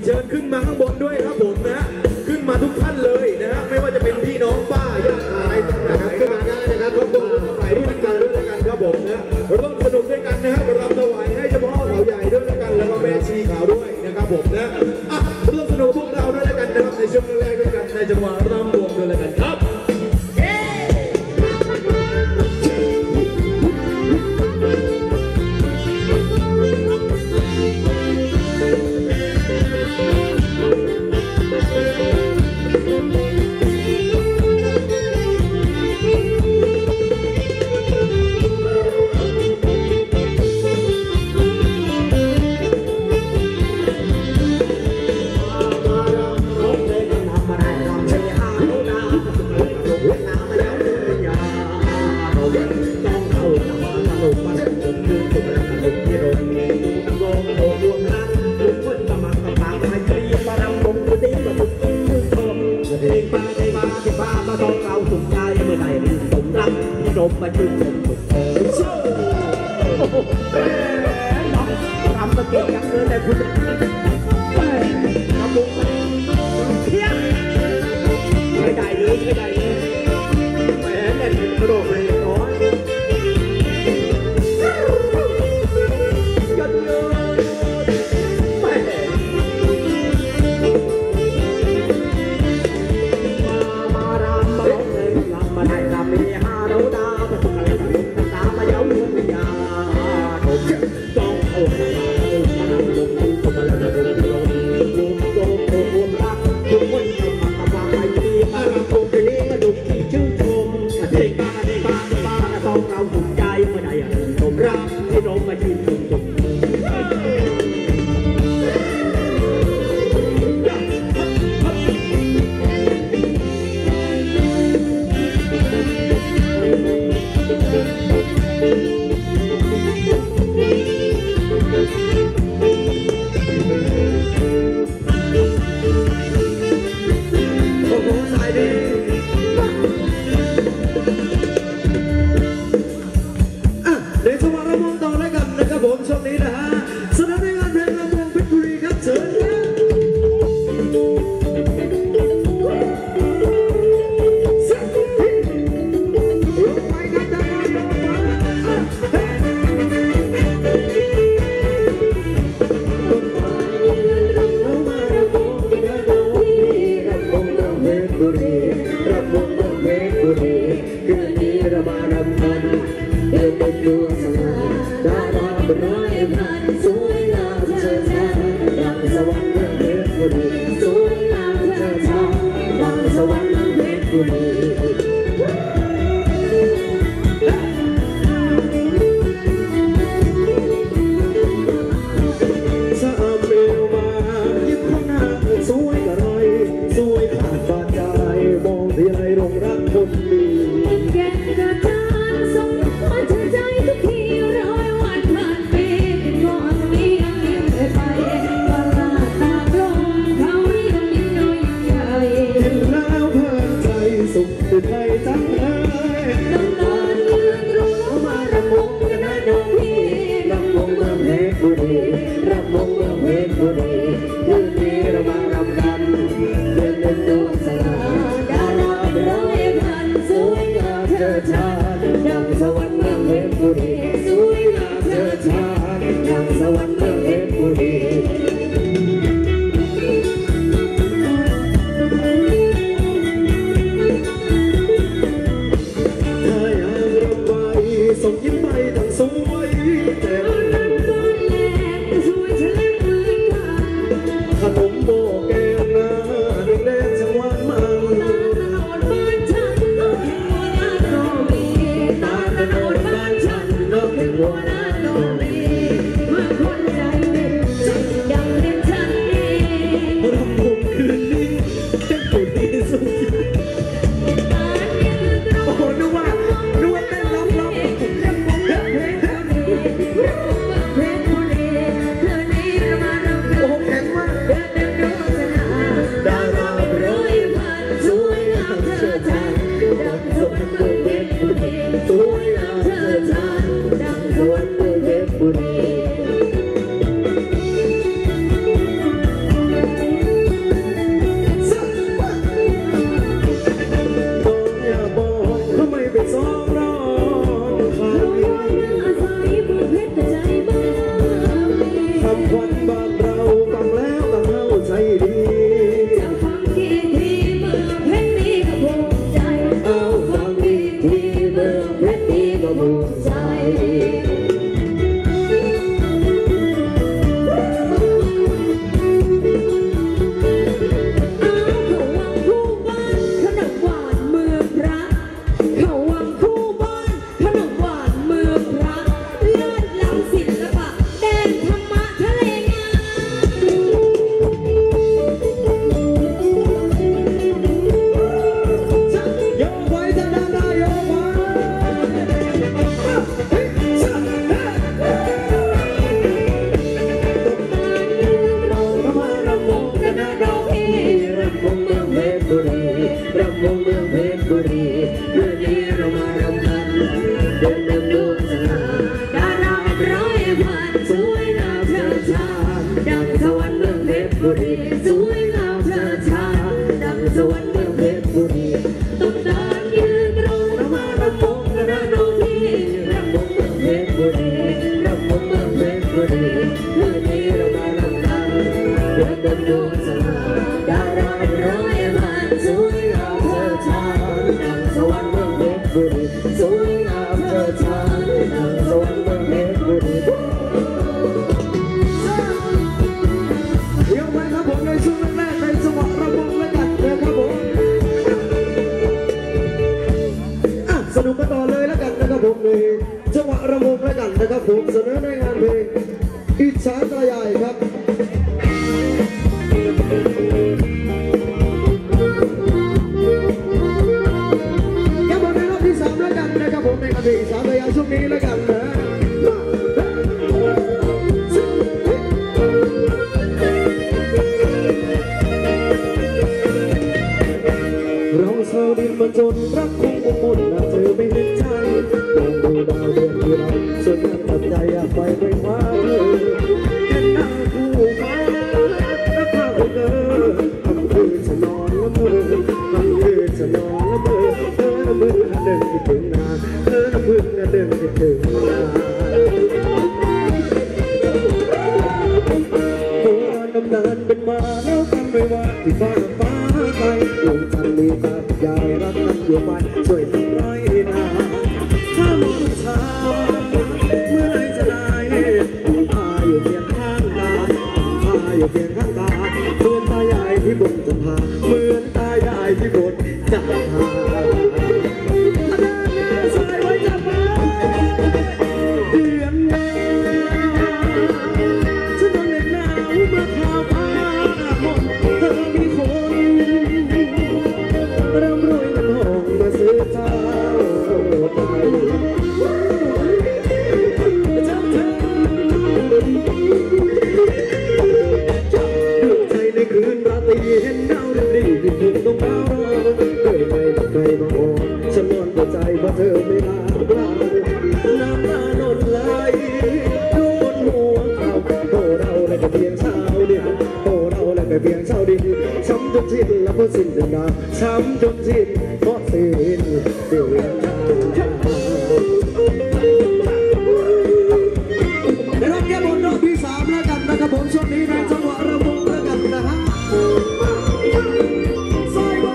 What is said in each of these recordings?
ชิญขึ้นมาข้างบนด้วยครับผมนะขึ้นมาทุกท่านเลยนะฮะไม่ว่าจะเป็นพี่น้องป้าญาติอะไรต่างๆขึ้นมาได้นะครับร่วมบุญร่วมใส่ด้วยกันครับผมนะร่วมสนุกด้วยกันนะฮะรำถวายให้เฉพาะเขาใหญ่ด้วยกันแล้วก็แม่ชีขาวด้วยนะครับผมนะร่วมสนุกพวกเราด้วยกันนะครับในช่วงแรกด้วยกันในจังหวะรำวงด้วยกันครับบุรีสวยงามเชิดชายดังสวรรค์เมืองเพชรบุรีต้องการยืนตรงระมาระมงระนองที่ระมงเมืองเพชรบุรีระมงเมืองเพชรบุรีคืนนี้เรามาลำดังเดินบนดวงสว่างดาราร้อยพันสวยงามเชิดชายดังสวรรค์เมืองเพชรบุรีสวยงามเชิดชายดังสวรรค์เมืองเพชรบุรียังไงครับผมในช่วงแรกในจังหวะระบงแล้วกันนะครับผมสนุกกันต่อเลยแล้วกันนะครับผมในจังหวะระบงแล้วกันนะครับผมเสนอในงานเพลงอิจฉาตาใหญ่ครับยังมาในรอบที่3แล้วกันนะครับผมในงานเพลงอิจฉาตาใหญ่ช่วงนี้แล้วกันนะเราเศร้าดินมันจนรักคงอบอุ่นนะเธอไม่เห็นใจมองดูดาวเดือนที่เราสวยงามตัดใจอยากไปคว้าเธอเห็นหน้าคู่ฟ้ารักข้าของเธอทำคืนฉันนอนละเมอทำคืนฉันนอนละเมอเธอละเมอเดินคิดถึงนานเธอละเมอเดินคิดถึงนานโบราณตำนานเป็นมาแล้วกันไม่ว่าที่ฟ้าฟ้าไกลดวงจันทร์มีตาใหญ่รักกันอยู่ไปช่วยทำไรนาถ้ามีผู้ชายเมื่อไรจะได้พาอยู่เพียงข้างตาพาอยู่เพียงข้างตาเหมือนตาใหญ่ที่บนจะพาเหมือนตาใหญ่ที่บนจะพาสายไว้จับมาเดือนแม่ฉันต้องเหน็บหนาวเมื่อข่าวพาหมดเธอมีคนร่ำรวยเงินทองมาซื้อเจ้าไปจำเธอดวงใจในคืนราตรีเห็นดาวเด่นดีที่ถึงต้องดาวเคยไปเคยมาอ่อนฉันนอนหัวใจเพราะเธอไม่ลาเราน้ำตาหล่นไหลบนหัวเขาโอ้เราและก็เพียงชาวเดียวโอ้เราและก็เพียงชาวเดียวช้ำจนสิ้นและเพราะสิ้นเดือนดาวช้ำจนสิ้นเพราะสิ้นเดือนดาวในรอบแก้บนรอบที่3แล้วกันนะครับผมช่วงนี้ในจังหวะระบงแล้วกันนะฮะสายไว้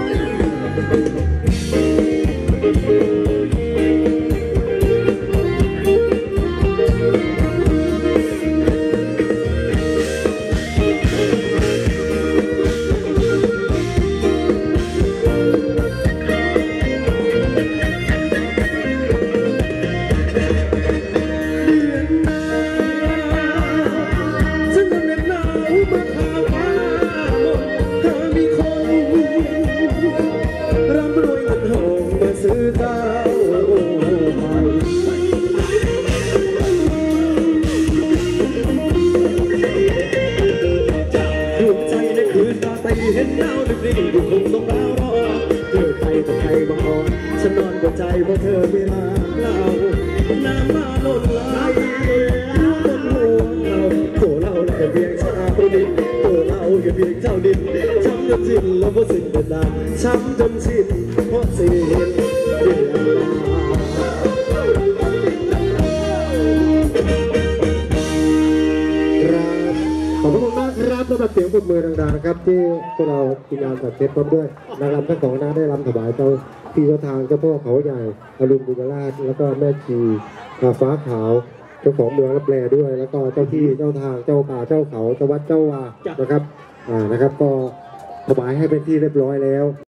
เห็นดาวดึกดีอยู่คงต้องดาวรอเธอใครกับใครบางอ่อนฉันนอนหัวใจเพราะเธอเวลาเราน้ำมาหล่นไหลบนหัวเราตัวเราแค่เพียงชาวดินตัวเราแค่เพียงเจ้าดินช้ำจนสิ้นแล้วเพราะสิ้นเดือนดาวช้ำจนสิ้นเพราะสิ้นเดือนดาวขอบคุณมากครับสำหรับเสียงปรบมือดังๆนะครับที่พวกเราทีมงานจัดเซตพร้อมด้วยนางรำทั้งสองนางได้รำถวายเจ้าพี่เจ้าทางเจ้าพ่อเขาใหญ่อรุณบุญราชแล้วก็แม่ชีฟ้าขาวเจ้าของเมืองรับแลด้วยแล้วก็เจ้าที่เจ้าทางเจ้าป่าเจ้าเขาเจ้าวัดเจ้าวานะครับนะครับก็ถวายให้เป็นที่เรียบร้อยแล้ว